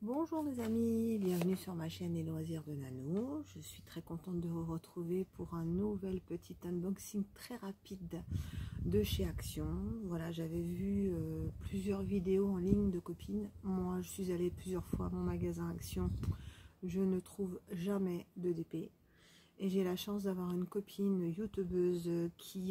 Bonjour les amis, bienvenue sur ma chaîne Les Loisirs de Nano. Je suis très contente de vous retrouver pour un nouvel petit unboxing très rapide de chez Action. Voilà, j'avais vu plusieurs vidéos en ligne de copines. Moi, je suis allée plusieurs fois à mon magasin Action. Je ne trouve jamais de DP. Et j'ai la chance d'avoir une copine youtubeuse qui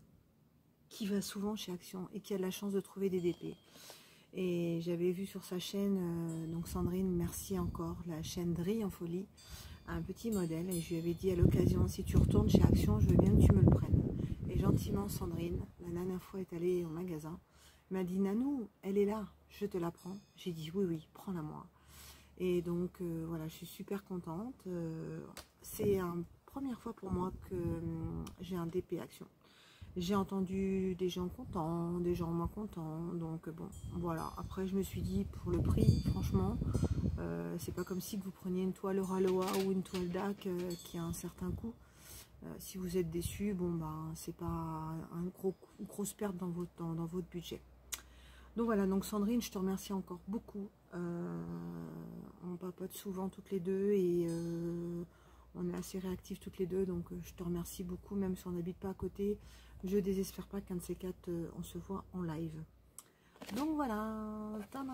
va souvent chez Action et qui a de la chance de trouver des DP. Et j'avais vu sur sa chaîne, donc Sandrine, merci encore, la chaîne Drille en folie, un petit modèle. Et je lui avais dit à l'occasion, si tu retournes chez Action, je veux bien que tu me le prennes. Et gentiment, Sandrine, la dernière fois est allée au magasin, m'a dit, Nanou, elle est là, je te la prends. J'ai dit, oui, oui, prends-la moi. Et donc, voilà, je suis super contente. C'est la première fois pour moi que j'ai un DP Action. J'ai entendu des gens contents, des gens moins contents, donc bon, voilà. Après, je me suis dit, pour le prix, franchement, c'est pas comme si vous preniez une toile Raloa ou une toile DAC qui a un certain coût. Si vous êtes déçu, bon, ben, c'est pas une grosse perte dans votre budget. Donc voilà, donc Sandrine, je te remercie encore beaucoup. On papote souvent toutes les deux et on est assez réactifs toutes les deux, donc je te remercie beaucoup, même si on n'habite pas à côté. Je désespère pas qu'un de ces quatre, on se voit en live. Donc voilà,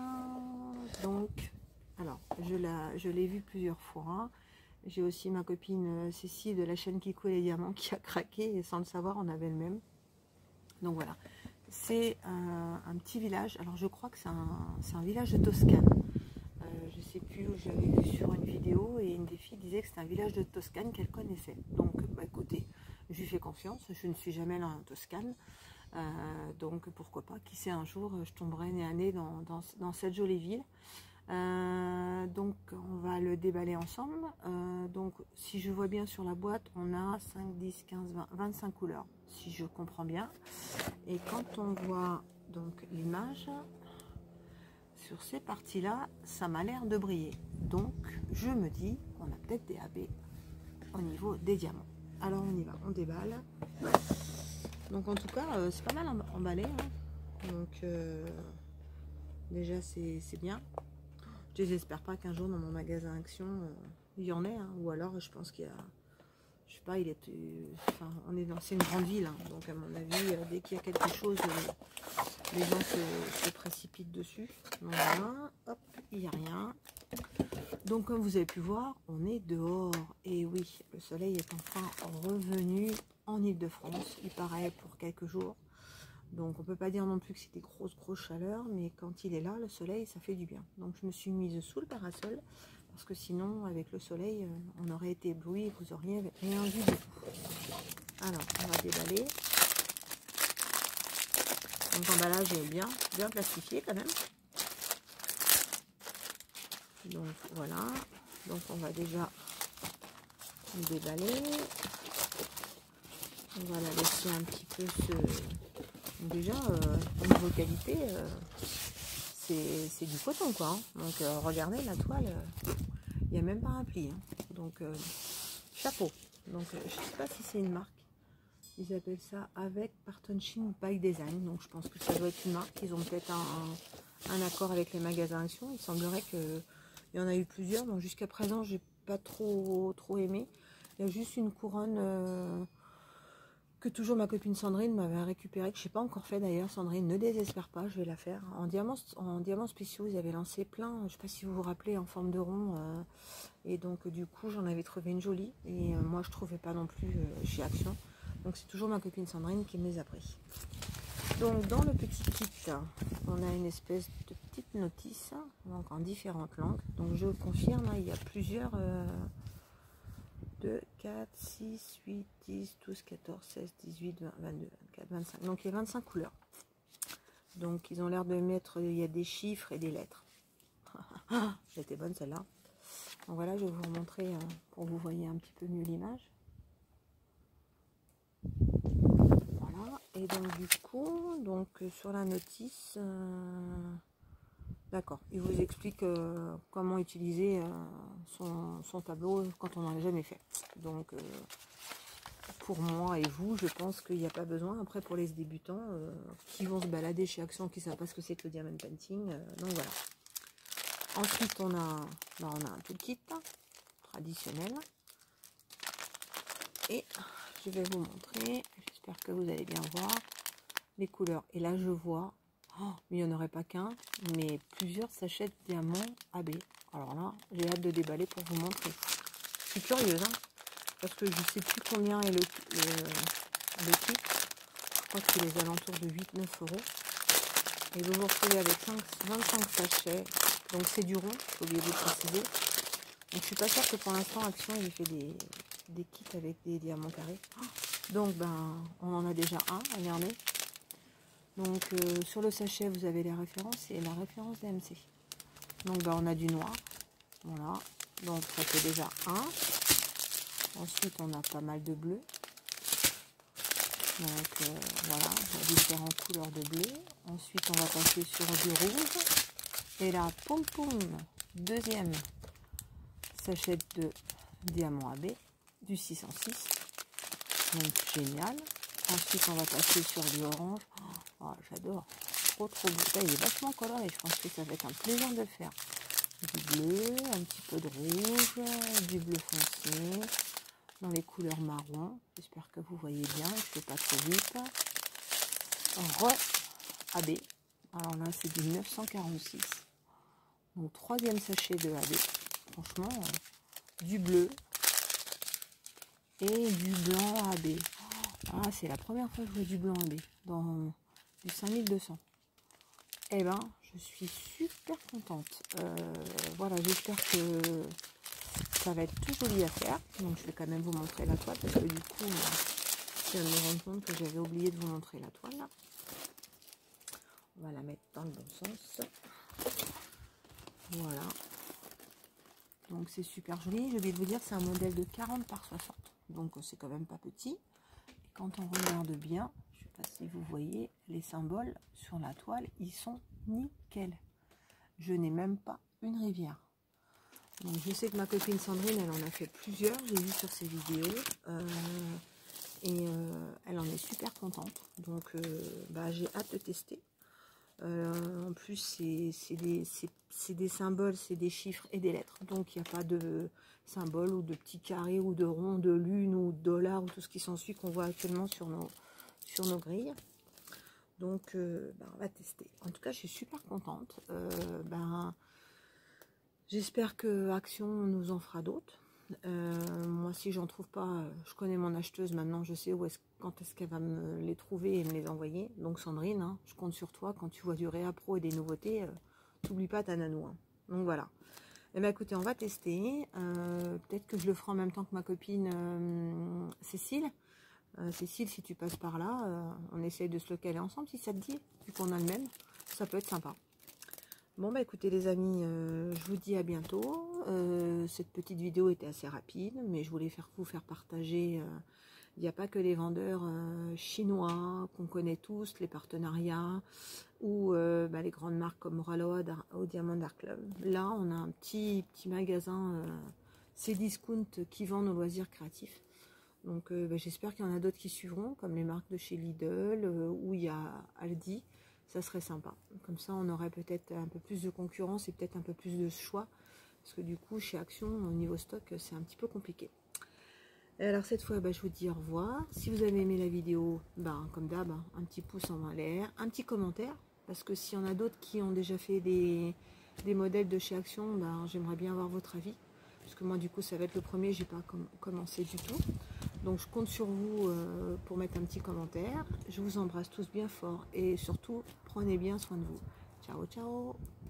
donc, alors, je l'ai vu plusieurs fois. J'ai aussi ma copine Cécile de la chaîne Kiko et les Diamants qui a craqué, et sans le savoir, on avait le même. Donc voilà, c'est un petit village. Alors je crois que c'est un village de Toscane. Je sais plus où j'avais vu sur une vidéo et une des filles disait que c'était un village de Toscane qu'elle connaissait. Donc bah, écoutez, je lui fais confiance, je ne suis jamais allée en Toscane, donc pourquoi pas, qui sait, un jour je tomberai nez à nez dans cette jolie ville. Donc on va le déballer ensemble. Donc si je vois bien sur la boîte, on a 5, 10, 15, 20, 25 couleurs, si je comprends bien. Et quand on voit donc l'image sur ces parties là, ça m'a l'air de briller, donc je me dis on a peut-être des AB au niveau des diamants. Alors on y va, on déballe. Donc en tout cas c'est pas mal emballé, hein. Donc déjà c'est bien. Je n'espère pas qu'un jour dans mon magasin Action il y en ait, hein. Ou alors je pense qu'il y a, je sais pas, enfin, c'est une grande ville, hein. Donc à mon avis dès qu'il y a quelque chose les gens se précipitent dessus. Donc voilà, hop, il n'y a rien. Donc comme vous avez pu voir, on est dehors. Et oui, le soleil est enfin revenu en Île-de-France. Il paraît pour quelques jours. Donc on peut pas dire non plus que c'est des grosses chaleurs, mais quand il est là, le soleil, ça fait du bien. Donc je me suis mise sous le parasol, parce que sinon, avec le soleil, on aurait été ébloui et vous auriez rien vu du tout. Alors, on va déballer. Donc l'emballage est bien plastifié quand même. Donc voilà, donc on va déjà déballer. On va la laisser un petit peu déjà au niveau qualité, c'est du coton quoi, hein. Donc regardez la toile, il n'y a même pas un pli, hein. Donc chapeau. Donc je sais pas si c'est une marque. Ils appellent ça avec Partnership by Design. Donc je pense que ça doit être une marque. Ils ont peut-être un accord avec les magasins Action. Il semblerait qu'il y en a eu plusieurs. Donc jusqu'à présent, j'ai pas trop aimé. Il y a juste une couronne que toujours ma copine Sandrine m'avait récupérée, que je n'ai pas encore fait d'ailleurs. Sandrine, ne désespère pas, je vais la faire. En diamants spéciaux, ils avaient lancé plein, je ne sais pas si vous vous rappelez, en forme de rond. Et donc du coup, j'en avais trouvé une jolie. Et moi, je ne trouvais pas non plus chez Action. Donc c'est toujours ma copine Sandrine qui me les a pris. Donc dans le petit kit, on a une espèce de petite notice, donc en différentes langues. Donc je confirme, il y a plusieurs 2, 4, 6, 8, 10, 12, 14, 16, 18, 20, 22, 24, 25. Donc il y a 25 couleurs. Donc ils ont l'air de mettre, il y a des chiffres et des lettres. C'était bonne celle-là. Donc voilà, je vais vous remontrer pour que vous voyez un petit peu mieux l'image. Voilà, et donc du coup, donc sur la notice, d'accord, il vous explique comment utiliser son tableau quand on n'en a jamais fait. Donc pour moi et vous, je pense qu'il n'y a pas besoin. Après pour les débutants qui vont se balader chez Action, qui ne savent pas ce que c'est que le diamond painting, donc voilà. Ensuite, on a un tout kit traditionnel. Et je vais vous montrer, j'espère que vous allez bien voir les couleurs. Et là, je vois, mais il n'y en aurait pas qu'un, mais plusieurs sachets de diamants AB. Alors là, j'ai hâte de déballer pour vous montrer. Je suis curieuse, hein, parce que je ne sais plus combien est le kit. Je crois qu'il est aux alentours de 8-9 euros. Et vous vous retrouvez avec 25 sachets. Donc c'est du rond, j'ai oublié de le préciser. Donc je suis pas sûre que pour l'instant Action il fait des kits avec des diamants carrés. Donc ben on en a déjà un, regardez. Donc sur le sachet vous avez les références et la référence DMC. Donc ben on a du noir. Voilà. Donc ça fait déjà un. Ensuite on a pas mal de bleu. Donc voilà, différentes couleurs de bleu. Ensuite on va passer sur du rouge. Et là, poum poum, deuxième sachet de diamant AB du 606. Donc génial. Ensuite on va passer sur du orange. Oh, j'adore. Trop beau. Ça, il est vachement coloré. Je pense que ça va être un plaisir de le faire. Du bleu, un petit peu de rouge, du bleu foncé. Dans les couleurs marron. J'espère que vous voyez bien. Je ne fais pas trop vite. AB. Alors là, c'est du 946. Donc, troisième sachet de AB. Franchement, du bleu et du blanc AB. Ah, c'est la première fois que je vois du blanc AB dans du 5200. Eh ben, je suis super contente. Voilà, j'espère que ça va être tout joli à faire. Donc, je vais quand même vous montrer la toile parce que du coup, je viens de me rendre compte que j'avais oublié de vous montrer la toile. Là. On va la mettre dans le bon sens. Voilà. Donc, c'est super joli. Je vais vous dire, c'est un modèle de 40 par 60. Donc, c'est quand même pas petit. Et quand on regarde bien, je ne sais pas si vous voyez, les symboles sur la toile, ils sont nickel. Je n'ai même pas une rivière. Donc, je sais que ma copine Sandrine, elle en a fait plusieurs. J'ai vu sur ses vidéos. Elle en est super contente. Donc, j'ai hâte de tester. En plus, c'est des symboles, c'est des chiffres et des lettres. Donc, il n'y a pas de symboles ou de petits carrés ou de ronds, de lune ou de dollars ou tout ce qui s'ensuit qu'on voit actuellement sur nos grilles. Donc, on va tester. En tout cas, je suis super contente. J'espère que Action nous en fera d'autres. Moi, si j'en trouve pas, je connais mon acheteuse maintenant, je sais quand est-ce qu'elle va me les trouver et me les envoyer. Donc Sandrine, hein, je compte sur toi. Quand tu vois du réappro et des nouveautés, t'oublie pas ta nanou. Hein. Donc voilà. Eh bien, écoutez, on va tester. Peut-être que je le ferai en même temps que ma copine Cécile. Cécile, si tu passes par là, on essaye de se le caler ensemble, si ça te dit, vu qu'on a le même. Ça peut être sympa. Bon, écoutez les amis, je vous dis à bientôt. Cette petite vidéo était assez rapide, mais je voulais vous faire partager. Il n'y a pas que les vendeurs chinois qu'on connaît tous, les partenariats, ou les grandes marques comme Raloa au Diamond Art Club. Là, on a un petit magasin Cdiscount qui vend nos loisirs créatifs. Donc, j'espère qu'il y en a d'autres qui suivront, comme les marques de chez Lidl, où il y a Aldi. Ça serait sympa. Comme ça, on aurait peut-être un peu plus de concurrence et peut-être un peu plus de choix. Parce que du coup, chez Action, au niveau stock, c'est un petit peu compliqué. Et alors, cette fois, je vous dis au revoir. Si vous avez aimé la vidéo, comme d'hab, un petit pouce en l'air, un petit commentaire. Parce que s'il y en a d'autres qui ont déjà fait des modèles de chez Action, j'aimerais bien avoir votre avis. Parce que moi, du coup, ça va être le premier. J'ai pas commencé du tout. Donc, je compte sur vous pour mettre un petit commentaire. Je vous embrasse tous bien fort. Et surtout, prenez bien soin de vous. Ciao, ciao!